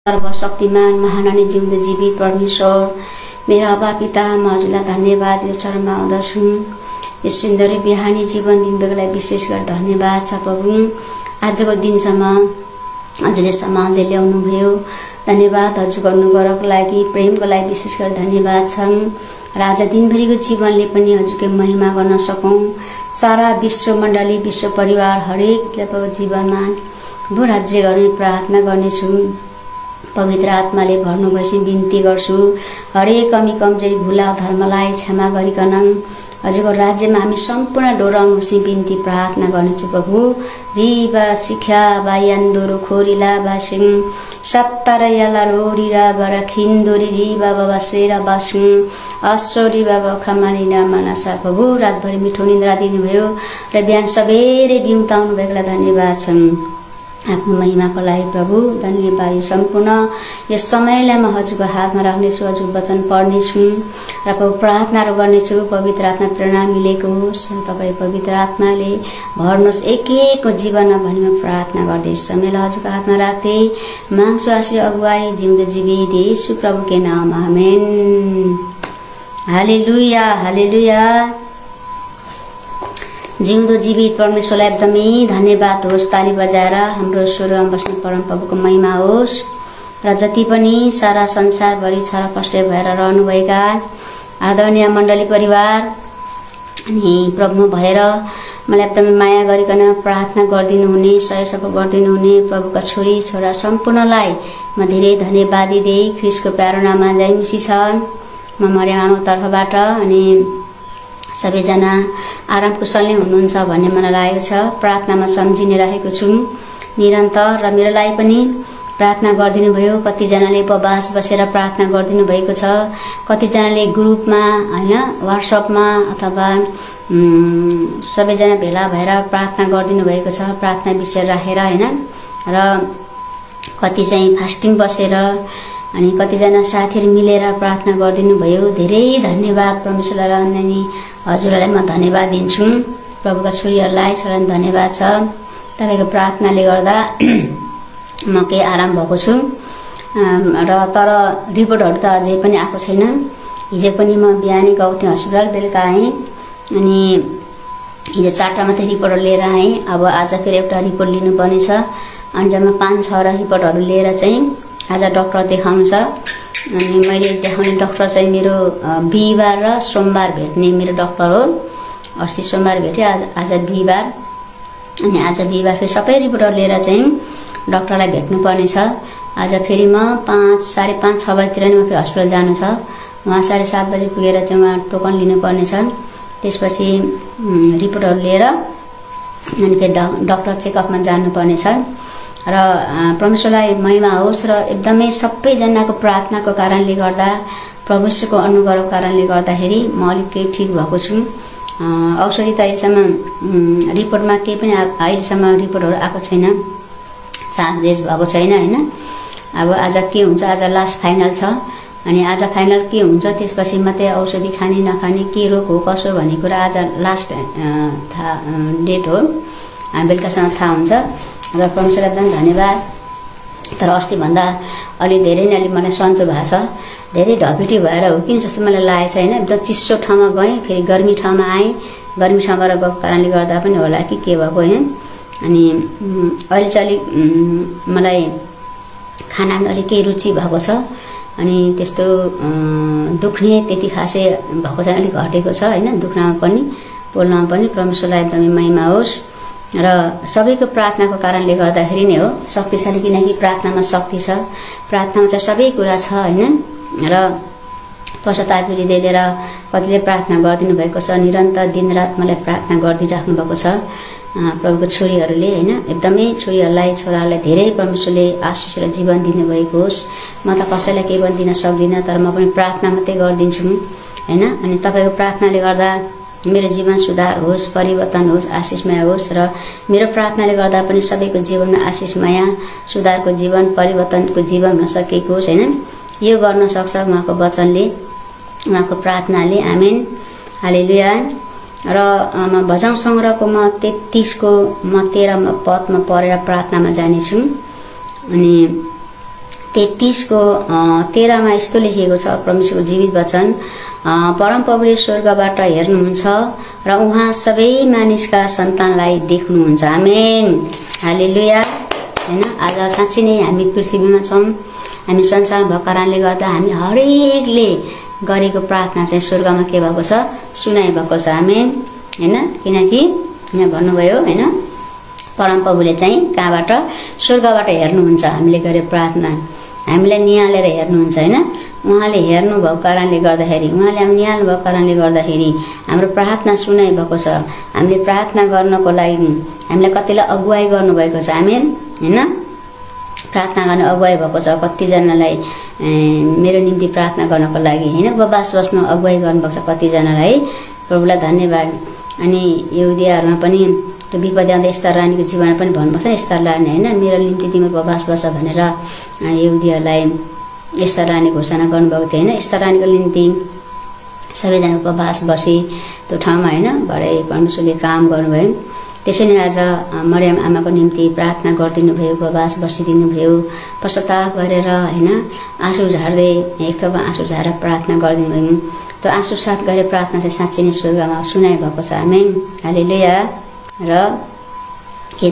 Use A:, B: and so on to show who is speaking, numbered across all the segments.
A: सर्वशक्तिमान महान अनि जिउँदो जीवित परमेश्वर मेरा अबा पिता, म हजुरलाई धन्यवाद यो चरणमा आउँदछु। यो सुन्दर बिहानी जीवन दिनुभएकोलाई विशेष गरी धन्यवाद छ प्रभु। आजको दिनसम्म हजुरले सम्हाल्दै ल्याउनु भयो। धन्यवाद हजुर गर्नुको लागि, प्रेमको लागि विशेष गरी धन्यवाद छन्। र आज दिनभरिको जीवनले पनि हजुरको महिमा गर्न सकौं। सारा विश्व मण्डली, विश्व परिवार हरेकले प्रभु जीवनमा भो राज्य गर्ने प्रार्थना गर्नेछु। पवित्र आत्माले भर्नु भएपछि बिन्ती गर्छु। हरेक कमी कमजोरी भुला धर्मलाई क्षमा गरिकन हजुरको राज्यमा हामी सम्पूर्ण डोराउनुहोस् बिन्ती प्रार्थना गर्नेछु प्रभु। रिबा शिक्षा बा यान्दोरो खोरिला बासिङ सत्तर याला रोरिरा बरा खिन्दोरी रिबा बाबा सेरा बासुङ अस्सोरी बाबा खमानिना मानसा प्रभु। रातभरि मिठो निन्द्रा दिनुभयो र बिहान सबेरै बिउताउनु भएकोलाई धन्यवाद छन्। आफ्नो महिमाको लागि प्रभु धन्यवाद। यो सम्पूर्ण यस समयलाई म हजुरको हातमा राख्नेछु। हजुर वचन पढ्नेछु र प्रार्थनाहरू गर्नेछु। पवित्र आत्मा प्रेरणा मिलेको होस्। तपाईँ पवित्र आत्माले भर्नुहोस् एक एकको जीवनमा भनी म प्रार्थना गर्दैछु। समयलाई हजुरको हातमा राख्दै माग्छु आश्रय अगुवाई जिउँदो जीवित येशू प्रभुकै नाममा आमेन। हालेलुया हालेलुया। जिउँदो जीवित परमेश्वरलाई एकदमै धन्यवाद होस्। ताली बजाएर हाम्रो स्वर्गमा बस्ने परम प्रभुको महिमा होस्। र जति पनि सारा संसारभरि छरपष्टै भएर रहनुभएका आदरणीय मण्डली परिवार अनि प्रभुमा भएर मलाई एकदमै माया गरिकन प्रार्थना गरिदिनु हुने, सहयोग गरिदिनु हुने प्रभुका छोरी छोरा सम्पूर्णलाई म धेरै धन्यवाद दिँदै ख्रीष्टको प्यारो नाममा जय मसीह छ। म मरियम आमाको तर्फबाट अनि सबैजना आराम कुशल नै हुनुहुन्छ भन्ने मलाई लागेको छ। प्रार्थनामा सम्झिने राखेको छु निरन्तर। र मेरो लागि पनि प्रार्थना गरिदिनु भयो। कतिजनाले उपवास बसेर प्रार्थना गरिदिनु भएको छ। कतिजनाले ग्रुपमा हैन व्हाट्सएपमा अथवा सबैजना भेला भएर प्रार्थना गरिदिनु भएको छ। प्रार्थना विषय राखेर हैन। र कति चाहिँ फास्टिङ बसेर अनि कतिजना साथीहरू मिलेर प्रार्थना गरिदिनु भयो। धेरै धन्यवाद परमेश्वरलाई र अन्य हजुरहरूलाई म धन्यवाद दिन्छु। प्रभुका छोरीहरूलाई छोरालाई धन्यवाद छ। तपाईँको प्रार्थनाले गर्दा म केही आराम भएको छु। र तर रिपोर्टहरू त अझै पनि आएको छैन। हिजो पनि म बिहानै गएको थिएँ हस्पिटल, बेलुका आएँ अनि हिजो 4टा मात्रै रिपोर्टहरू लिएर आएँ। अब आज फेरि एउटा रिपोर्ट लिनुपर्ने छ। अनि जम्मा 5-6 रिपोर्टहरू लिएर चाहिँ आज डक्टर देखाउनु छ। अनि मैले देखाउने डक्टर चाहिँ मेरो बिहिबार र सोमबार भेट्ने मेरो डक्टर हो। अस्ति सोमबार भेटेँ, आज बिहिबार। अनि आज बिहिबार फेरि सबै रिपोर्टहरू लिएर चाहिँ डक्टरलाई भेट्नुपर्ने छ। आज फेरि म 5:30-6 बजीतिर नै म फेरि हस्पिटल जानु छ। उहाँ 7:30 बजी पुगेर चाहिँ उहाँ टोकन लिनुपर्ने छ। त्यसपछि रिपोर्टहरू लिएर अनि फेरि डक्टर चेकअपमा जानुपर्ने छ। र परमेश्वरलाई महिमा होस्। र एकदमै सबैजनाको प्रार्थनाको कारणले गर्दा प्रभुको अनुग्रहको कारणले गर्दाखेरि म अलिक केही ठिक भएको छु। औषधि त अहिलेसम्म रिपोर्टमा केही पनि अहिलेसम्म रिपोर्टहरू आएको छैन, चार्जेस भएको छैन हैन। अब आज के हुन्छ, आज लास्ट फाइनल छ। अनि आज फाइनल के हुन्छ त्यसपछि मात्रै औषधि खाने नखाने के रोग हो कसो भन्ने कुरा आज लास्ट डेट हो। बेलुकासम्म थाहा हुन्छ। र परमेश्वरलाई एकदम धन्यवाद। तर अस्तिभन्दा अलि धेरै नै अलि मलाई सन्चो भएको छ। धेरै ढपिटी भएर हो कि जस्तो मलाई लागेको छ हैन। एकदम चिसो ठाउँमा गएँ, फेरि गर्मी ठाउँमा आएँ। गर्मी ठाउँबाट गएको कारणले गर्दा पनि होला कि के भएको हैन। अनि अहिले चाहिँ अलिक मलाई खानामा अलिक केही रुचि भएको छ। अनि त्यस्तो दुख्ने त्यति खासै भएको छैन, अलिक घटेको छ हैन। दुख्नमा पनि बोल्नमा पनि परमेश्वरलाई एकदमै महिमा होस्। र सबैको प्रार्थनाको कारणले गर्दाखेरि नै हो शक्तिशाली, किनकि प्रार्थनामा शक्ति छ। प्रार्थनामा चाहिँ सबै कुरा छ हैन। र पश्चाताप हृदय लिएर कतिले प्रार्थना गरिदिनु भएको छ। निरन्तर दिनरात मलाई प्रार्थना गरिदिइराख्नु भएको छ प्रभुको छोरीहरूले हैन। एकदमै छोरीहरूलाई छोराहरूलाई धेरै परमेश्वरले आशिष र जीवन दिनुभएको होस्। म त कसैलाई केही पनि दिन सक्दिनँ, तर म पनि प्रार्थना मात्रै गरिदिन्छु हैन। अनि तपाईँको प्रार्थनाले गर्दा मेरो जीवन सुधार होस्, परिवर्तन होस्, आशिषमय होस्। र मेरो प्रार्थनाले गर्दा पनि सबैको जीवनमा आशिषमय सुधारको जीवन, परिवर्तनको जीवन हुन सकेको होस् हैन। यो गर्न सक्छ उहाँको वचनले, उहाँको प्रार्थनाले। Amen hallelujah. र भजन संग्रहको म 33 को म 13 पदमा पढेर प्रार्थनामा जानेछु। अनि 33 को 13 मा यस्तो लेखिएको छ परमेश्वरको जीवित वचन, परमप्रभुले स्वर्गबाट हेर्नुहुन्छ र उहाँ सबै मानिसका सन्तानलाई देख्नुहुन्छ। आमेन, हालेलुया। हैन, आज साँच्चै नै हामी पृथ्वीमा छौं, हामी संसारमा भएको कारणले गर्दा हामी हरेकले गरेको प्रार्थना चाहिँ स्वर्गमा के भएको छ, सुनाइ भएको छ। आमेन, हैन, किनकि यहाँ भन्नुभयो हैन, परमप्रभुले चाहिँ कहाँबाट, स्वर्गबाट हेर्नुहुन्छ हामीले गरे प्रार्थना, हामीलाई निहालेर हेर्नुहुन्छ हैन। उहाँले हेर्नु भएको कारणले गर्दाखेरि, उहाँले हामी निहाल्नु भएको कारणले गर्दाखेरि हाम्रो प्रार्थना सुनाइ भएको छ। हामीले प्रार्थना गर्नको लागि हामीलाई कतिलाई अगुवाई गर्नुभएको छ। आमेन, हैन, प्रार्थना गर्ने अगुवाई भएको छ। कतिजनालाई मेरो निम्ति प्रार्थना गर्नको लागि हैन उपवास बस्नु अगुवाई गर्नुभएको छ कतिजनालाई, प्रभुलाई धन्यवाद। अनि यहुदियाहरुमा पनि त्यो विपत्ति आउँदा एस्तर रानीको जीवनमा पनि भन्नुभएको छ, एस्तर रानी हैन मेरो निम्ति तिम्रो उपवास बस भनेर यहुदियालाई एस्तर रानी घोषणा गर्नुभएको थियो हैन। एस्तर रानीको निम्ति सबैजना उपवास बसे त्यो ठाउँमा हैन, भरे परमेश्वरले काम गर्नुभयो। त्यसैले आज मरियम आमाको निम्ति प्रार्थना गरिदिनु भयो, उपवास बसिदिनु भयो, पश्चाताप गरेर हैन आँसु झार्दै एक थोपा आँसु झारेर प्रार्थना गरिदिनु भयो। त्यो आँसु साथ गरे प्रार्थना चाहिँ साँच्चै नै स्वर्गमा सुनाइ भएको छ। आमेन, हालेलुया। र के त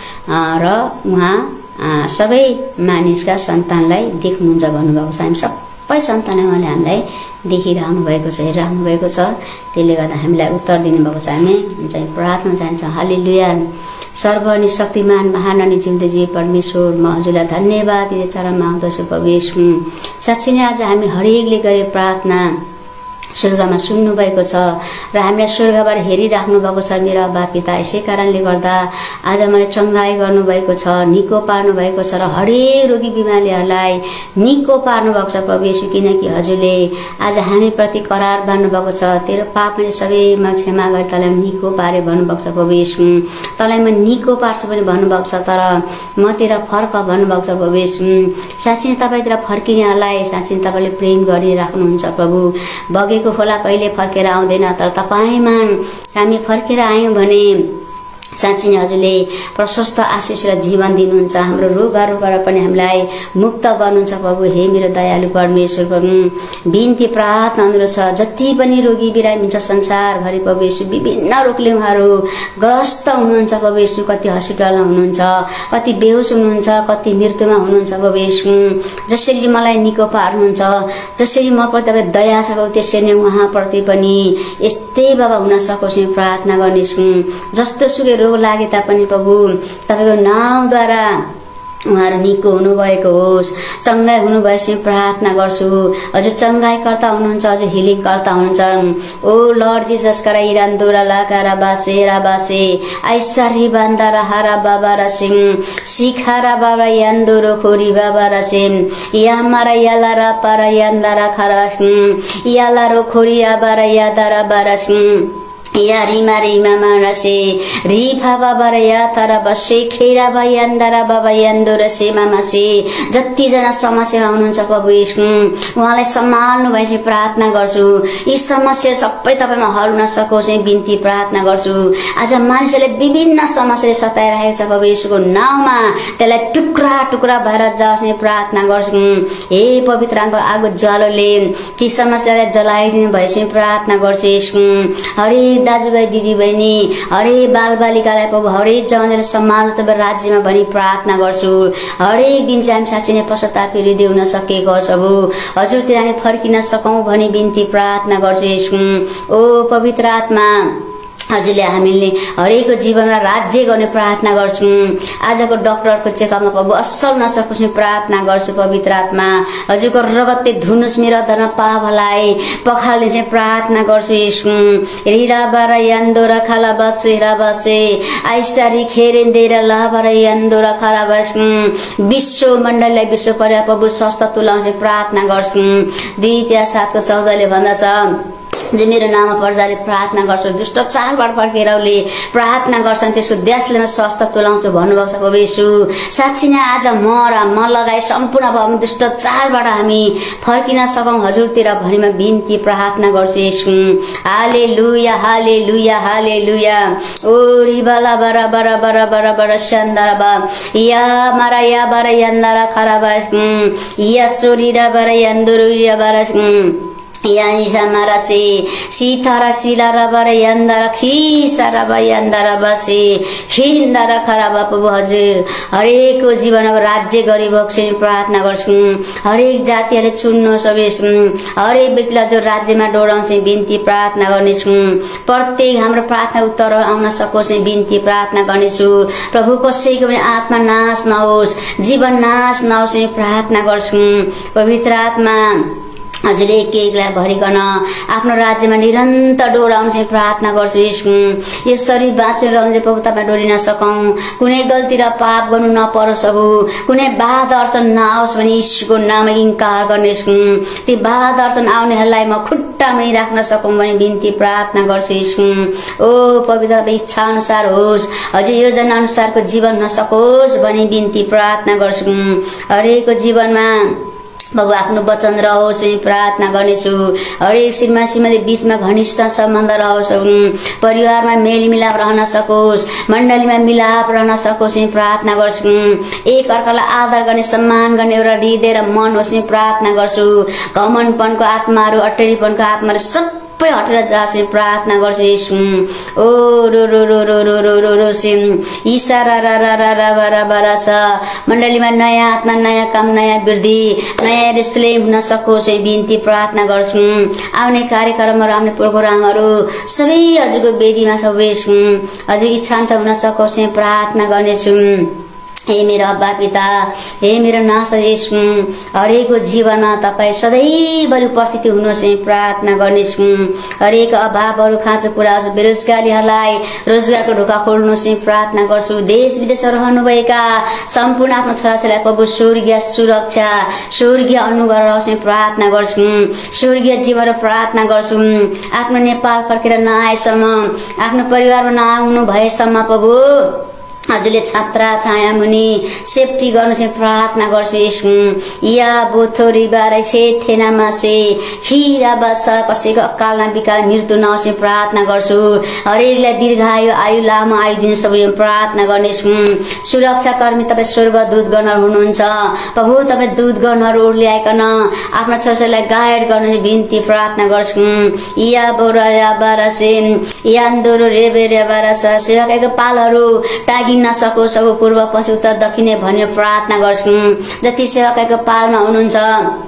A: र उहाँ सबै मानिसका सन्तानलाई देख्नुहुन्छ भन्नुभएको छ। हामी सबै सन्तान उहाँले हामीलाई देखिरहनु भएको छ, हेरिरहनु भएको छ। त्यसले गर्दा हामीलाई उत्तर दिनुभएको छ। हामी चाहिँ प्रार्थना जान्छौँ। हालेलुया। सर्वनि शक्तिमान महान अनि जिउँदो जीव परमेश्वर, म हजुरलाई धन्यवाद दिँदै चरणमा आउँदछु प्रभु येशू। साँच्चै नै आज हामी हरेकले गरे प्रार्थना स्वर्गमा सुन्नु भएको छ र हामीलाई स्वर्गबाट हेरिराख्नु भएको छ मेरो बाबा पिता। यसै कारणले गर्दा आज मलाई चंगाई गर्नु भएको छ, निको पार्नु भएको छ र हरेक रोगी बिमारीहरूलाई निको पार्नु भएको छ प्रभु येशू। किनकि हजुरले आज हामी प्रति करार बान्नु भएको छ, तेरो पापले सबैमा क्षमा गरी तँलाई निको पारे भन्नुभएको छ प्रभु येशू। तँलाई म निको पार्छु पनि भन्नुभएको छ, तर मतिर फर्क भन्नुभएको छ प्रभु येशू। साँच्चै तपाईतिर फर्किनेहरूलाई साँच्चै तपाईले प्रेम गरिराख्नुहुन्छ प्रभु। बगेको खोला कहिले फर्केर आउँदैन, तर तपाईमा हामी फर्केर आयौं भने साँच्चै नै हजुरले प्रशस्त आशिष र जीवन दिनुहुन्छ। हाम्रो रोगबाट पनि हामीलाई मुक्त गर्नुहुन्छ प्रभु। हे मेरो दयालु परमेश्वर प्रभु, बिन्ती प्रार्थना अनुरोध छ, जति पनि रोगी बिरामी हुन्छ संसारभरि प्रभु येशू, विभिन्न रोगले उहाँहरू ग्रस्त हुनुहुन्छ प्रभु येशू। कति हस्पिटलमा हुनुहुन्छ, कति बेहोस हुनुहुन्छ, कति मृत्युमा हुनुहुन्छ प्रभु येशू। जसरी मलाई निको पार्नुहुन्छ, जसरी म प्रति तपाईँ दया छ प्रभु, त्यसरी नै उहाँप्रति पनि यस्तै बाबा हुन सकोस् प्रार्थना गर्नेछु। जस्तो सुकै रोग लागे तापनि प्रभु तपाईको नामद्वारा उहाँहरू निको हुनुभएको होस्, चंगाई हुनुभएपछि प्रार्थना गर्छु। हजुर चंगाईकर्ता हुनुहुन्छ, हजुर हिलिङ कर्ता हुनुहुन्छ। ओ लर्ड जीसस करा इरान्दोरा लाकारा बासे रा बासे आइसारी बान्दारा हारा बाबा रा सिंह सिखारा बाबा यान्दोरो खोरी बाबा रा सिंह यामारा यालारा पारा यान्दारा खरा सिंह यालारो खोरी आबारा यादारा बारा सिंह या रिमा रिमा मानसे रिफा बाबा र या तारा बसे खेरा भयन्दरा बाबा यन्दोर से मामासे। जति जना समस्यामा हुनुहुन्छ प्रभु येशू, उहाँलाई सम्हाल्नु भएपछि प्रार्थना गर्छु। यी समस्या सबै तपाईमा हल हुन सकोस् बिन्ती प्रार्थना गर्छु। आज मानिसले विभिन्न समस्याले सताइरहेको छ प्रभु येशूको नाममा, त्यसलाई टुक्रा टुक्रा भएर जाओस् प्रार्थना गर्छु। हे पवित्र आत्माको आगो ज्वालोले ती समस्यालाई जलाइदिनु भएपछि प्रार्थना गर्छु येशू। हरेक दाजुभाइ दिदीबहिनी हरेक बालबालिकालाई प्रभु हरेक जनाले सम्मान तपाईँ राज्यमा भनी प्रार्थना गर्छु। हरेक दिन चाहिँ हामी साँच्चै नै पश्चाताप हृदय हुन सकेको प्रभु, हजुरतिर हामी फर्किन सकौं भनी बिन्ती प्रार्थना गर्छु येशू। ओ पवित्र आत्मा, हजुरले हामीले हरेकको जीवनमा राज्य गर्ने प्रार्थना गर्छु। आजको डाक्टरको चेकअपमा प्रभु असल नसकोस् प्रार्थना गर्छु पवित्र आत्मा। हजुरको रगतले धुनुस् मेरो धर्म पापलाई पखाल्ने चाहिँ प्रार्थना गर्छु येशू। रिरा बारा यान्दोरा खाला बसे रा बसे आइसारी खेरेन्देर लाबारा यान्दोरा खाला बस्नु। विश्व मण्डललाई विश्व पर्या प्रभु स्वस्थ तुलाउने प्रार्थना गर्छु। 2 7:14 भन्दछ, जे मेरो नाममा प्रजाले प्रार्थना गर्छ दुष्ट चालबाट फर्केरले प्रार्थना गर्छन् त्यसको देशले म स्वास्थ्य तुलाउँछु भन्नुभएको छ प्रभु येशू। साँच्चै नै आज म लगाई सम्पूर्ण अब दुष्ट चालबाट हामी फर्किन सकौं हजुरतिर भरिमा बिन्ती प्रार्थना गर्छु येशू। हालेलुया हालेलुया हालेलुया। ओ रिबाला बरा बरा बरा बरा बरा शान्दाराबा या मारा या बारा यान्दारा खराबा या सोरीरा बारा यान्दुरुया बारा या इसामारा से सीतारा सिलारा बारा यान्दारा खीसारा बा यान्दारा बसे खिन्दारा खराबा प्रभु हजुर हरेकको जीवन अब राज्य गरिबक्से प्रार्थना गर्छु। हरेक जातिहरुले चुन्नु सबै हरेक व्यक्तिलाई जो राज्यमा डोराउँछ बिन्ती प्रार्थना गर्नेछु। प्रत्येक हाम्रो प्रार्थना उत्तर आउन सकोस् बिन्ती प्रार्थना गर्नेछु। प्रभु कसैको पनि आत्मा नाश नहोस् जीवन नाश नहोस् प्रार्थना गर्छु। पवित्र आत्मा हजुरले एक एकलाई भरिकन आफ्नो राज्यमा निरन्तर डोराउँछ प्रार्थना गर्छु यसको। यो शरीर बाँचेर रहन्छ प्रभु तपाईँ डोरिन सकौं। कुनै गल्ती र पाप गर्नु नपरोस् प्रभु। कुनै बाधा अडचन नआओस् भने यीशुको नाममा इन्कार गर्नेछु। ती बाधा अडचन आउनेहरूलाई म खुट्टामा राख्न सकौं भने बिन्ती प्रार्थना गर्छु यसको। ओ पवित्र इच्छा अनुसार होस् हजुर योजना अनुसारको जीवन नसकोस् भने बिन्ती प्रार्थना गर्छु। हरेकको जीवनमा प्रभु आफ्नो वचन रहोस् प्रार्थना गर्नेछु। हरेक श्रीमान श्रीमती बीचमा घनिष्ठ सम्बन्ध रहोस्। परिवारमा मेलमिलाप रहन सकोस्। मण्डलीमा मिलाप रहन सकोस् प्रार्थना गर्छु। एक अर्कालाई आदर गर्ने सम्मान गर्ने एउटा हृदय र मन होस् प्रार्थना गर्छु। घमण्डपनको आत्माहरू अटेरीपनको आत्माहरू सबै हटेर जाओस् प्रार्थना गर्छु यसु। ओ रो रो रो रो रो रो रो रो सिम इशारा रा रा रा रा रा रा रा सा मण्डलीमा नयाँ आत्मा नयाँ काम नयाँ वृद्धि नयाँ यरुशलेम हुन सकोस् बिन्ती प्रार्थना गर्छु। आउने कार्यक्रमहरू आउने प्रोग्रामहरू सबै हजुरको वेदीमा सबै हजुर इच्छा हुन सकोस् प्रार्थना गर्नेछु। हे मेरो अब्बा पिता हे मेरो नाथ येशू हरेकको जीवनमा तपाईँ सधैँभरि उपस्थिति हुनुहोस् प्रार्थना गर्नेछु। हरेक अभावहरू खाँचो कुरा बेरोजगारीहरूलाई रोजगारको ढोका खोल्नुहोस् प्रार्थना गर्छु। देश विदेशमा रहनुभएका सम्पूर्ण आफ्नो छोराछोरीलाई प्रभु स्वर्गीय सुरक्षा स्वर्गीय अनुग्रह रहोस् प्रार्थना गर्छु। स्वर्गीय जीवन प्रार्थना गर्छु। आफ्नो नेपाल फर्केर नआएसम्म आफ्नो परिवारमा नआउनु भएसम्म प्रभु हजुरले छात्रा छाया मुनि सेफ्टी गर्नु प्रार्थना गर्छु यसु। या बोथोरी बारे छे थेनामा से खीरा बसा कसैको अकालमा बिकाल मृत्यु नहोस् प्रार्थना गर्छु। हरेकलाई दीर्घायु आयु लामो आयु दिनु सबै प्रार्थना गर्नेछु। सुरक्षा कर्मी तपाईँ स्वर्गदूत गणहरू हुनुहुन्छ प्रभु। तपाईँ दूत गणहरू ल्याइकन आफ्ना छोराछोरीलाई गाइड गर्नु बिन्ती प्रार्थना गर्छु। या बोरा बारासे यान्दोरो रेबेरे बारासा सेवाकाको पालहरू टागी नसकोस् सब पूर्व पश्चिम उत्तर दक्षिण भन्ने प्रार्थना गर्छु। जति सेवाकाको पालमा हुनुहुन्छ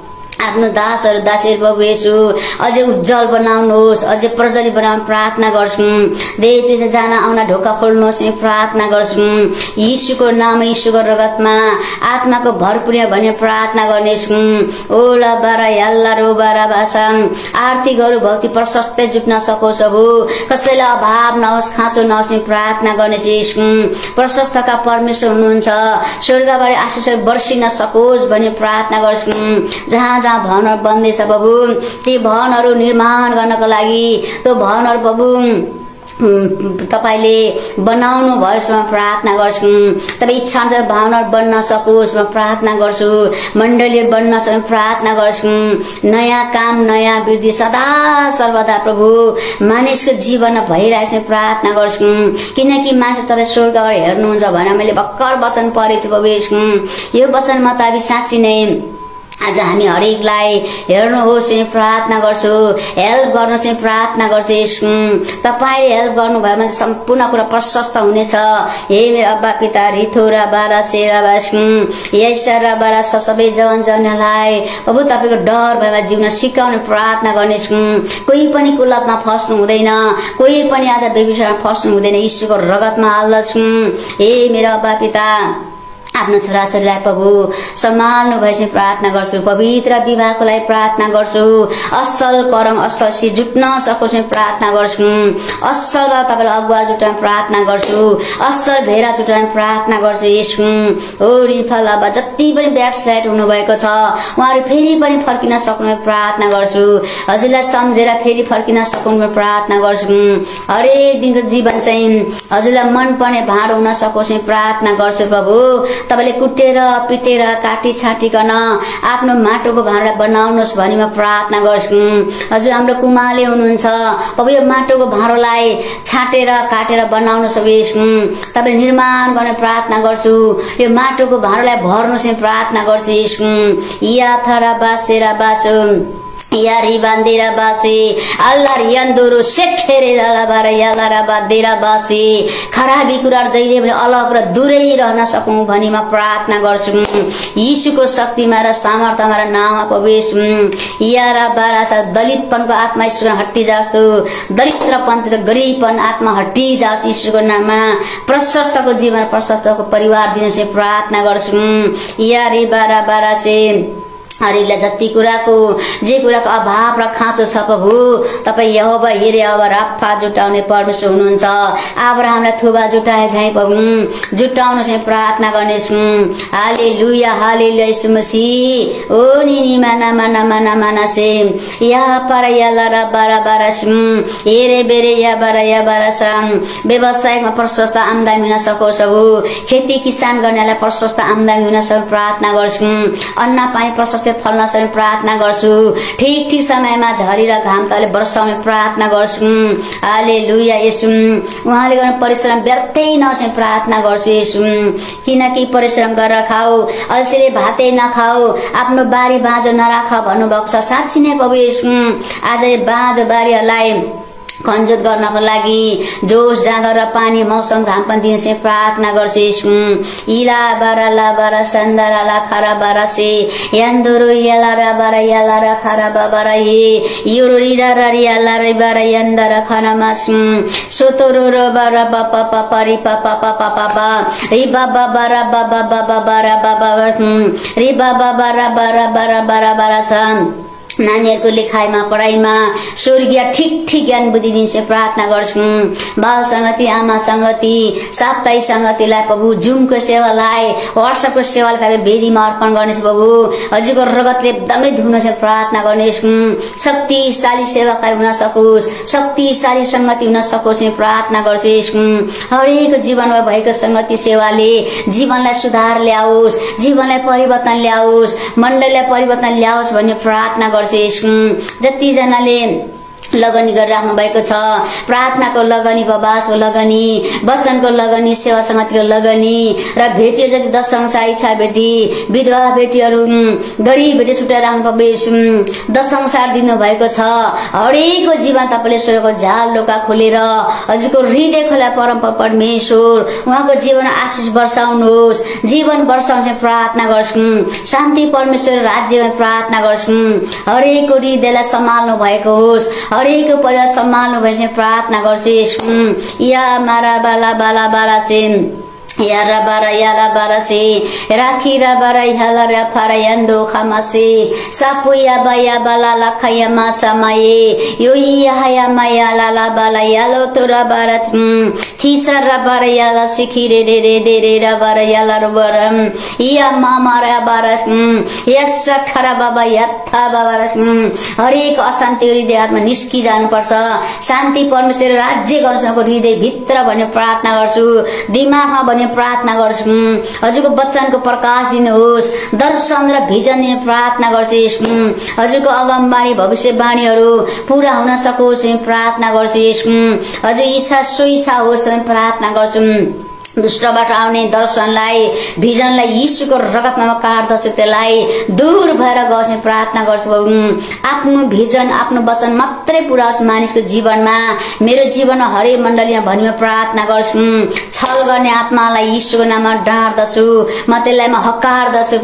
A: आफ्नो दासहरू दासीहरू प्रभु येशू अझै उज्जवल बनाउनुहोस् अझै प्रज्वलित बनाउन प्रार्थना गर्छु। देश विदेश जान आउन ढोका खोल्नुहोस् प्रार्थना गर्छु। यीशुको नाम यीशुको रगतमा आत्माको भरपुर्य भन्ने प्रार्थना गर्नेछु। ओला बारा याल्ला रो बारा भाषा आर्थिकहरू भौतिक प्रशस्तै जुट्न सकोस् प्रभु। कसैलाई अभाव नहोस् खाँचो नहोस् प्रार्थना गर्नेछु यीशु। प्रशस्तका परमेश्वर हुनुहुन्छ स्वर्गबाट आशीषहरू बर्सिन सकोस् भन्ने प्रार्थना गर्छु। जहाँ जहाँ भवनहरू बन्दैछ प्रभु ती भवनहरू निर्माण गर्नको लागि त्यो भवनहरू प्रभु तपाईले बनाउनु भएसम्म प्रार्थना गर्छु। तपाईँ इच्छा अनुसार भावनाहरू बन्न सकोस् म प्रार्थना गर्छु। मण्डली बन्न सकोस् प्रार्थना गर्छु। नयाँ काम नयाँ वृद्धि सदा सर्वदा प्रभु मानिसको जीवनमा भइरहेको प्रार्थना गर्छु। किनकि मानिस तपाईँ स्वर्गबाट हेर्नुहुन्छ भनेर मैले भर्खर वचन पढेको छु प्रभु। यो वचन मुताबिक साँच्चै नै आज हामी हरेकलाई हेर्नुहोस् प्रार्थना गर्छु। हेल्प गर्नुहोस् प्रार्थना गर्छु। तपाईले हेल्प गर्नुभयो भने सम्पूर्ण कुरा प्रशस्त हुनेछ। हे मेरो अब्बा पिता रिथोरा बारा सेरा बास्कु यसरा बारा सबै जवान जनलाई प्रभु तपाईको डर भएमा जिउन सिकाउने प्रार्थना गर्नेछु। कोही पनि कुलतमा फस्नु हुँदैन। कोही पनि आज बेबिचारमा फस्नु हुँदैन। यीशुको रगतमा हाल्दछु। हे मेरो अब्बा पिता आफ्नो छोराछोरीलाई प्रभु सम्हाल्नु भएपछि प्रार्थना गर्छु। पवित्र विवाहको लागि प्रार्थना गर्छु। असल करङ असल सी जुट्न सकोस् प्रार्थना गर्छु। असल तपाईलाई अगुवा जुटाउन प्रार्थना गर्छु। असल भेरा जुटाउन प्रार्थना गर्छु। यसु ओ रिफालाबा जति पनि ब्याकस्लाइड हुनुभएको छ उहाँहरू फेरि पनि फर्किन सक्नु प्रार्थना गर्छु। हजुरलाई सम्झेर फेरि फर्किन सक्नु प्रार्थना गर्छु। हरेक दिनको जीवन चाहिँ हजुरलाई मन पर्ने भाँडो हुन सकोस् प्रार्थना गर्छु। प्रभु तपाईले कुटेर पिटेर काटी छाटिकन आफ्नो माटोको भाँडा बनाउनुहोस् भनी म प्रार्थना गर्छु। हजुर हाम्रो कुमाले हुनुहुन्छ अब यो माटोको भाँडोलाई छाटेर काटेर बनाउनुहोस्। तपाईले निर्माण गर्ने प्रार्थना गर्छु। यो माटोको भाँडोलाई भर्नुहोस् प्रार्थना गर्छु। या थरा बासेरा बासो यारी बान्देरा बासे अल्लाह यन्दुरु सेखेरे लाबारा यालारा बादेरा बासे खराबी कुराहरु जहिले पनि अलग र दूरै रहन सकौं भनी म प्रार्थना गर्छु। यीशुको शक्तिमा र सामर्थ्यमा र नाममा प्रवेश यारा बारासा दलितपनको आत्मा यीशुको हट्टी जाओस्। दरिद्रपन गरिबपन आत्मा हट्टी जाओस् यीशुको नाममा। प्रशस्तको जीवन प्रशस्तको परिवार दिन से प्रार्थना गर्छु। यारी बारा बारासे हरेकलाई जति कुराको जे कुराको अभाव र खाँचो छ प्रभु तपाई यहोवा हेरे अब राफा जुटाउने परमेश्वर हुनुहुन्छ। अब्राहमलाई थुबा जुटाए झै प्रभु जुटाउनु चाहिँ प्रार्थना गर्नेछु। हालेलुया हालेलुया यीशु मसीह ओ निनी माना माना माना माना से या पर या लरा बारा बारा हेरे बेरे या बारा सम व्यवसायमा प्रशस्त आम्दानी हुन सकोस्। प्रभु खेती किसान गर्नेलाई प्रशस्त आम्दानी हुन सकोस् प्रार्थना गर्छु। अन्न पानी प्रशस्त फल्न सक्ने प्रार्थना गर्छु। ठीक ठीक समयमा झरी र घाम तले वर्षाउने प्रार्थना गर्छु। हालेलुया येशू उहाँले गर्ने परिश्रम व्यर्थै नहोस् प्रार्थना गर्छु। येशू किनकि परिश्रम गरेर खाऊ अल्छीले भातै नखाऊ आफ्नो बारी बाँझो नराख भन्नुभएको छ। साँच्चै नै प्रभु येशू आज बाँझो बारीहरूलाई खनजोत गर्नको लागि जोश जाँगर र पानी मौसम घाम पनि दिन्छ प्रार्थना गर्छु। इला बारा ला बारा सन्दरा ला खरा बारा से यन्दुरु याला रा बारा याला रा खरा बारा ये युरुरी रा रा याला रा बारा यन्दरा खना मास सोतोरो रो बारा पापा पापा रि पापा पापा पापा रि बाबा बारा बाबा बाबा बारा बाबा रि बाबा बारा बारा बारा बारा बारा सन नानीहरुको लेखाइमा पढाइमा स्वर्गीय ठीक ठीक ज्ञान बुद्धि दिन्छ प्रार्थना गर्छु। बाल संगति आमा संगति साप्ताहिक संगतिलाई प्रभु जुमको सेवालाई व्हाट्सएपको सेवालाई वेदीमा अर्पण गर्नेछ। प्रभु हजुरको रगतले एकदमै धुन छ प्रार्थना गर्नेछु। शक्तिशाली सेवाकाई हुन सकोस् शक्तिशाली संगति हुन सकोस् प्रार्थना गर्छु। हरेक जीवनमा भएको संगति सेवाले जीवनलाई सुधार ल्याओस् जीवनलाई परिवर्तन ल्याओस् मण्डललाई परिवर्तन ल्याओस् भन्ने प्रार्थना गर्छु। जति जनाले लगनी गरिराख्नु भएको छ प्रार्थनाको लगनी उपवासको लगनी वचनको लगनी सेवा समितिको लगनी र भेटीहरु जति 10 संसार इच्छा भेटी विधवा भेटीहरु गरीब भेटी छुटाएर राख्नु प्रवेश 10 संसार दिनु भएको छ। हरेकको जीवन तपाईले स्वर्गको झाल लोका खोलेर हजुरको हृदय खोला परम परमेश्वर उहाँको जीवन आशिष वर्षाउनुहोस् जीवन वर्षाउने प्रार्थना गर्छु। शान्ति परमेश्वर राज्यमा प्रार्थना गर्छु। हरेकको हृदयलाई सम्हाल्नु भएको होस् हरेक परिवार सम्हाल्नु भएपछि प्रार्थना गर्छु। या मारा बाला बाला बाला से यारा बारा से राखी रा बारा हाला रा फारा यन्दो खमासे सापुया बाया बाला लखया मा समाये यो या माया लाला बाला यालो तोरा बारत थीसा रा बारा याला सिखिरे रे रे दे रे रा बारा याला रबरम या मामा रा बारा यस खरा बाबा यत्था बाबा हरेक अशान्ति हृदयमा निस्कि जानुपर्छ। शान्ति परमेश्वर राज्य गर्छको हृदय भित्र भन्ने प्रार्थना गर्छु। दिमागमा भन्ने प्रार्थना गर्छु। हजुरको वचनको प्रकाश दिनुहोस् दर्शन र भिजन दिने प्रार्थना गर्छु। हजुरको अगमबाणी भविष्यवाणीहरू पूरा हुन सकोस् प्रार्थना गर्छु। हजुर इच्छा सोइच्छा होस् प्रार्थना गर्छु। दुष्टबाट आउने दर्शनलाई भिजनलाई यीशुको रगतमा काट्दछु त्यसलाई दूर भएर गए प्रार्थना गर्छु। आफ्नो भिजन आफ्नो वचन मात्रै पूरा होस् मानिसको जीवनमा मेरो जीवनमा हरेक मण्डलीमा भनिमा प्रार्थना गर्छु। छल गर्ने आत्मालाई यीशुको नाममा डाँड्दछु म त्यसलाई म हकारदछु।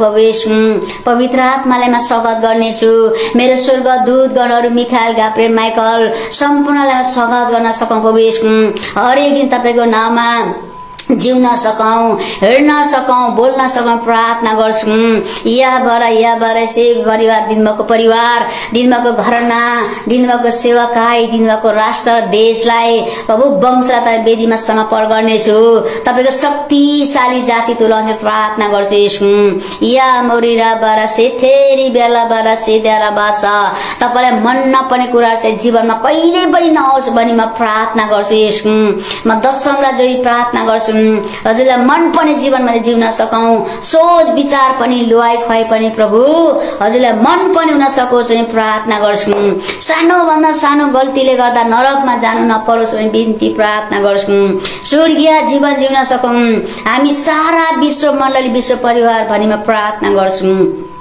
A: पवित्र आत्मालाई म स्वागत गर्नेछु। मेरो स्वर्गदूत गणहरू मिखाएल गाब्रिएल माइकल सम्पूर्णलाई स्वागत गर्न सकौं। हरेक दिन तपाईको नाममा जिउन सकौं, हिँड्न सकौं, बोल्न सकौं प्रार्थना गर्छौं। याबाट से परिवार दिनुभएको परिवार, दिनुभएको घरना, दिनुभएको सेवाकाई, दिनुभएको राष्ट्र देशलाई प्रभु वंशलाई वेदीमा समर्पण गर्नेछु। तपाईको शक्तिशाली जाति तुल्याउने प्रार्थना गर्छु यसो। या मोरिरा बारा से थेरी बेला बारा से द्यारा बासा तपाईलाई मन नपर्ने कुरा चाहिँ जीवनमा कहिले पनि नहोस् भनी म प्रार्थना गर्छु यसो। म दशमलाई जोडी प्रार्थना गर्छु हजुरलाई मन पर्ने जीवनमा जिउन सकौं, सोच विचार पनि लुवाई खुवाई पनि प्रभु हजुरलाई मन पर्ने हुन सकोस् भनी प्रार्थना गर्छु। सानो भन्दा सानो गल्तीले गर्दा नरकमा जानु नपरोस् भनी बिन्ती प्रार्थना गर्छु। स्वर्गीय जीवन जिउन सकौं हामी सारा विश्व मण्डली विश्व परिवार भनी म प्रार्थना गर्छु।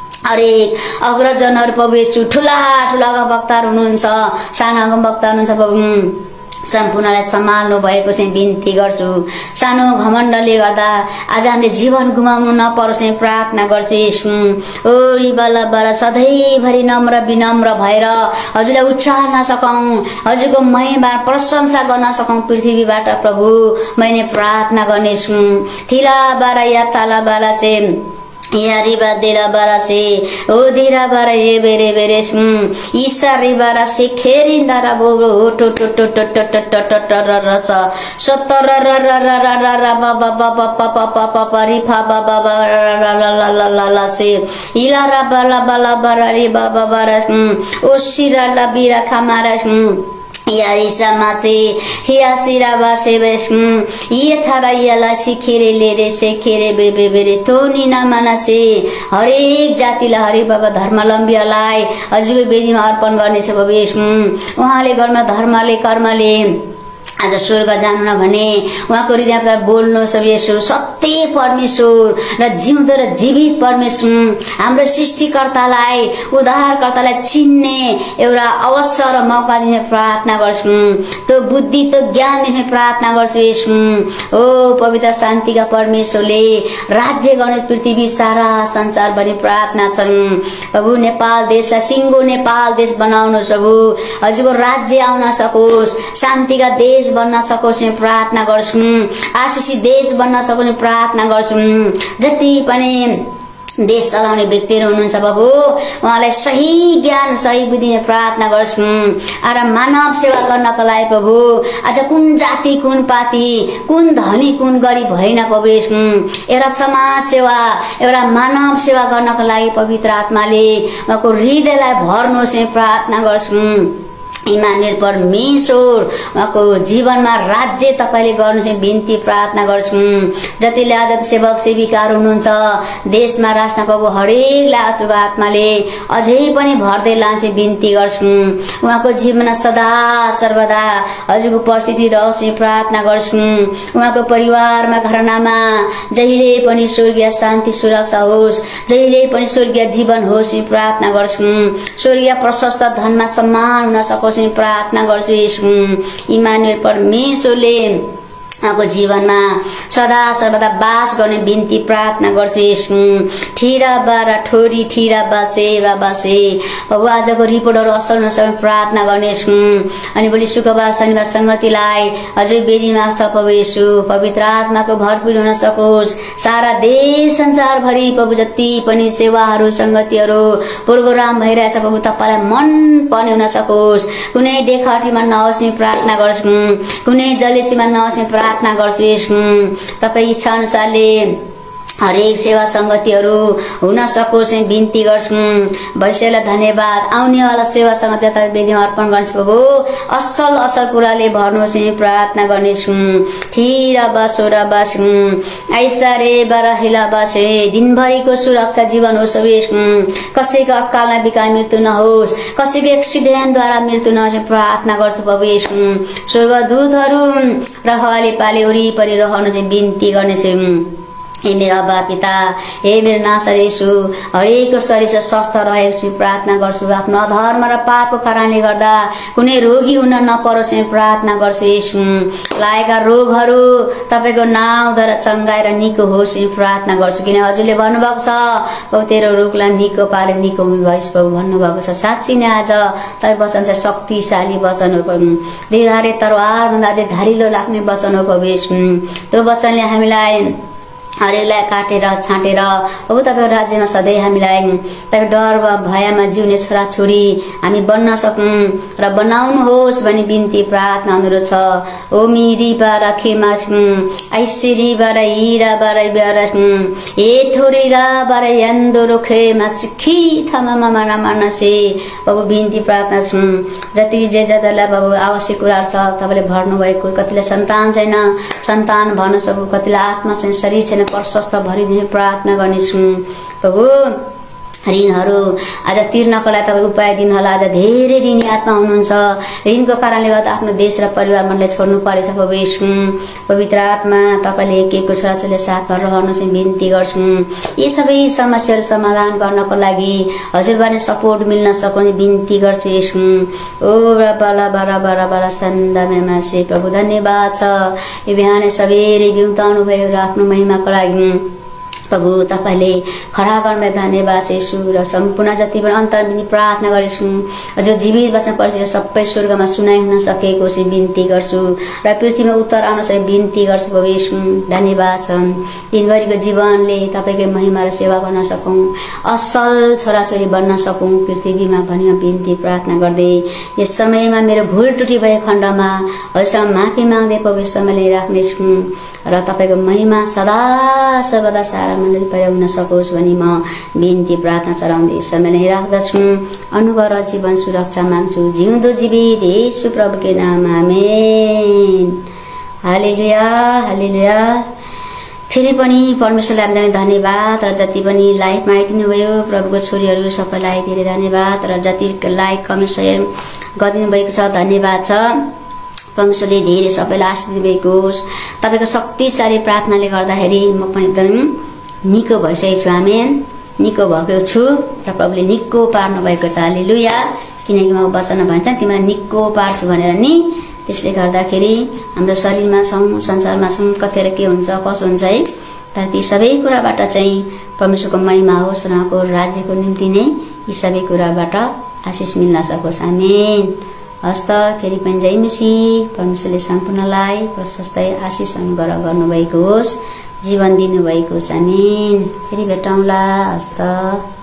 A: हरेक अग्रजनहरु प्रभु येशू ठूला भक्तहरु हुनुहुन्छ, साना भक्त हुनुहुन्छ प्रभु सम्पूर्णलाई सम्हाल्नु भएको चाहिँ बिन्ती गर्छु। सानो घमण्डले गर्दा आज हामीले जीवन गुमाउनु नपरोस् भनी प्रार्थना गर्छु येशू। ओ रिबला बरा सधैँभरि नम्र विनम्र भएर हजुरलाई उच्चार्न सकौं, हजुरको महिमा प्रशंसा गर्न सकौं पृथ्वीबाट प्रभु मैले प्रार्थना गर्नेछु। थिला बारा या ताला बारा से यारी बादेरा बारा से ओ धीरा बारा ये बेरे बेरे ईसा री बारा से खेरी दारा बो टो टो टो टो टो टो टो टो टो रस सत्तर र र र र र र बा बा बा बा बा बा बा बा बा री फा बा बा बा ला ला ला ला ला ला से इला रा बा ला बा ला बा री बा बा बा र ओ शिरा ला बीरा खामारा यारिसा माते हिया सिरा बासे बेस ये थारा याला सिखेरे लेरे से खेरे बेबे बेरे तोनी ना मानसे हरेक जातिलाई हरेक बाबा धर्मावलम्बीलाई हजुरको वेदीमा अर्पण गर्ने छ बाबा यसो। उहाँले गर्न धर्मले कर्मले आज स्वर्ग जानु न भने उहाँको हृदयबाट बोल्नु सब यसो। सत्य परमेश्वर र जिउँदो र जीवित परमेश्वर हाम्रो सृष्टिकर्तालाई उद्धारकर्तालाई चिन्ने एउटा अवसर र मौका दिने प्रार्थना गर्छु। त्यो बुद्धि त्यो ज्ञान दिने प्रार्थना गर्छु यसो। ओ पवित्र शान्तिका परमेश्वरले राज्य गर्ने पृथ्वी सारा संसार भरि प्रार्थना छन् प्रभु। नेपाल देशलाई सिंगो नेपाल देश बनाउनु प्रभु, हजुरको राज्य आउन सकोस्, शान्तिका देश बन्न सकोस् प्रार्थना गर्छु। आशिषित देश बन्न सकोस् प्रार्थना गर्छु। जति पनि देश चलाउने व्यक्तिहरु हुनुहुन्छ प्रभु उहाँलाई सही ज्ञान सही बुद्धि प्रार्थना गर्छु। र मानव सेवा गर्नको लागि प्रभु आज कुन जाति कुन पार्टी कुन धनी कुन गरिब होइन प्रभु एउटा समाज सेवा एउटा मानव सेवा गर्नको लागि पवित्र आत्माले उहाँको हृदयलाई भर्नुहोस् प्रार्थना गर्छु। इमानुएल परमेश्वर उहाँको जीवनमा राज्य तपाईले गर्नु चाहिँ बिन्ती प्रार्थना गर्छु। जतिले आज सेवक सेविकाहरू हुनुहुन्छ देशमा राष्ट्रमा प्रभु हरेकलाई आजको आत्माले अझै पनि भर्दै लान्छ बिन्ती गर्छु। उहाँको जीवनमा सदा सर्वदा हजुरको उपस्थिति रहोस् प्रार्थना गर्छु। उहाँको परिवारमा घरनामा जहिले पनि स्वर्गीय शान्ति सुरक्षा होस्, जहिले पनि स्वर्गीय जीवन होस् प्रार्थना गर्छु। स्वर्गीय प्रशस्त धनमा सम्मान हुन सकोस् प्रार्थना गर्छु यसो। इमानुएल परमेश्वरले उहाँको जीवनमा सदा सर्वदा वास गर्ने बिन्ती प्रार्थना गर्छु यसो। ठिरा बारा ठोरी ठिरा बासे बासे प्रभु आजको रिपोर्टहरू असल नसक्ने प्रार्थना गर्नेछु। अनि भोलि शुक्रबार शनिबार संगतिलाई हजुर वेदीमा छ प्रभु यसो। पवित्र आत्माको भरपूर हुन सकोस् सारा देश संसार भरि प्रभु जति पनि सेवाहरू संगतिहरू प्रोग्राम भइरहेछ प्रभु तपाईलाई मन पर्ने हुन सकोस्। कुनै देखावटीमा नहोस् प्रार्थना गर्छु, कुनै जलेसीमा नहोस् प्रार्थना गर्छु यसो। तपाई इच्छा अनुसारले हरेक सेवा संगतिहरू हुन सकोस् बिन्ती गर्छु। भविष्यलाई धन्यवाद। आउनेवाला सेवा संगति तपाईँ वेदीमा अर्पण गर्छु प्रभु असल असल कुराले भर्नुहोस् प्रार्थना गर्नेछु। ठिरा बासोरा बास आइसा रे बारा हिला बास दिनभरिको सुरक्षा जीवन होस् कसैको अकालमा बिकाल मृत्यु नहोस्, कसैको एक्सिडेन्टद्वारा मृत्यु नहोस् प्रार्थना गर्छु प्रभु यसो। स्वर्गदूतहरू र हवाले पाले वरिपरि रहनु चाहिँ बिन्ती गर्नेछु। हे मेरो अब्बा पिता, हे मेरो नासरी यीशु, हरेकको शरीर स्वस्थ रहेको प्रार्थना गर्छु। आफ्नो अधर्म र पापको कारणले गर्दा कुनै रोगी हुन नपरोस् प्रार्थना गर्छु। यीशु लागेका रोगहरू तपाईको नाउँद्वारा चंगाएर निको होस् प्रार्थना गर्छु। किन हजुरले भन्नुभएको छ प्रभु तेरो रोगलाई निको पारे निको हुनुभएछ प्रभु भन्नुभएको छ। साँच्चै नै आज तपाईँ वचन चाहिँ शक्तिशाली वचन हो प्रभु, देवधारी तरवार भन्दा अझै धारिलो लाग्ने वचन हो प्रभु। त्यो वचनले हामीलाई हरेकलाई काटेर छाटेर प्रभु तपाईको राज्यमा सधैँ हामीलाई तपाईको डर वा भयमा जिउने छोराछोरी हामी बन्न सकौं र बनाउनुहोस् भनी बिन्ती प्रार्थना अनुरोध छ। ओ मिरी बारा खेमा ऐश्वरी बारा हिरा बारा बारा ए थोरेरा बारा यन्दो रोखे मासिखी थमामा माना मानसे प्रभु बिन्ती प्रार्थना छु। जति जे जतिलाई प्रभु आवश्यक कुराहरु छ तपाईले भर्नु भएको, कतिलाई सन्तान छैन सन्तान भर्न सकु, कतिलाई आत्मा चाहिँ शरीर छैन प्रशस्त भरिदिने प्रार्थना गर्नेछु प्रभु। ऋणहरू आज तिर्नको लागि तपाईँ उपाय दिनुहोला। आज धेरै ऋणी आत्मा हुनुहुन्छ, ऋणको कारणले गर्दा आफ्नो देश र परिवार मनलाई छोड्नु परेछ प्रभु। यीशु पवित्र आत्मा तपाईले एक एकको छोराछोरीले साथमा रहनु चाहिँ बिन्ती गर्छु। यी सबै समस्याहरू समाधान गर्नको लागि हजुरबाट सपोर्ट मिल्न सकुने बिन्ती गर्छु। यीशु ओ बला बरा बरा बरा सन्दामेमा से प्रभु धन्यवाद छ। यो बिहान सबैले बिउताउनु भयो र आफ्नो महिमाको लागि प्रभु तपाईले खडा गर्नमा धन्यवाद यीशु। र सम्पूर्ण जति पनि अन्तर्मिनी प्रार्थना गरेछु जो जीवित वचन पढ्छु सबै स्वर्गमा सुनाइ हुन सकेको चाहिँ बिन्ती गर्छु र पृथ्वीमा उत्तर आउन चाहिँ बिन्ती गर्छु प्रभु। यीशु धन्यवाद छ। दिनभरिको जीवनले तपाईकै महिमा र सेवा गर्न सकौं, असल छोराछोरी बन्न सकौं पृथ्वीमा भनी बिन्ती प्रार्थना गर्दै यस समयमा मेरो भुल त्रुटि भएको खण्डमा हजुरसँग माफी माग्दै प्रभु समयले राख्नेछु र तपाईको महिमा सदा सर्वदा सारा मण्डली पर्याउन सकोस् भनी म बिन्ती प्रार्थना चढाउँदै समयले राख्दछु। अनुग्रह र जीवन सुरक्षा माग्छु जिउँदो जीवित येशू प्रभुकै नाममा आमेन। हालेलुया हालेलुया। फेरि पनि परमेश्वरलाई हामीलाई धन्यवाद र जति पनि लाइफमा आइदिनु भयो प्रभुको छोरीहरू सबैलाई धेरै धन्यवाद र जति लाइक कमेन्ट सेयर गरिदिनु भएको छ धन्यवाद छ। परमेश्वरले धेरै सबैलाई आशीष दिनुभएको होस्। तपाईको शक्तिशाली प्रार्थनाले गर्दाखेरि म पनि एकदम निको भइसकेको छु। आमेन। निको भएको छु र प्रभुले निको पार्नु भएको छ। हालेलुया। किनकि म वचन भन्छ तिमीलाई निको पार्छु भनेर नि, त्यसले गर्दाखेरि हाम्रो शरीरमा छौं संसारमा छौं कतिखेर के हुन्छ कसो हुन्छ है, तर ती सबै कुराबाट चाहिँ परमेश्वरको महिमा होस् र उहाँको राज्यको निम्ति नै यी सबै कुराबाट आशीष मिल्न सकोस्। आमेन। हस्त फेरि पनि जय मसीह। परमेश्वरले सम्पूर्णलाई प्रशस्तै आशीष अनुग्रह गर्नुभएको होस्, जीवन दिनुभएको छ। आमेन। फेरि भेटौँला। हस्त।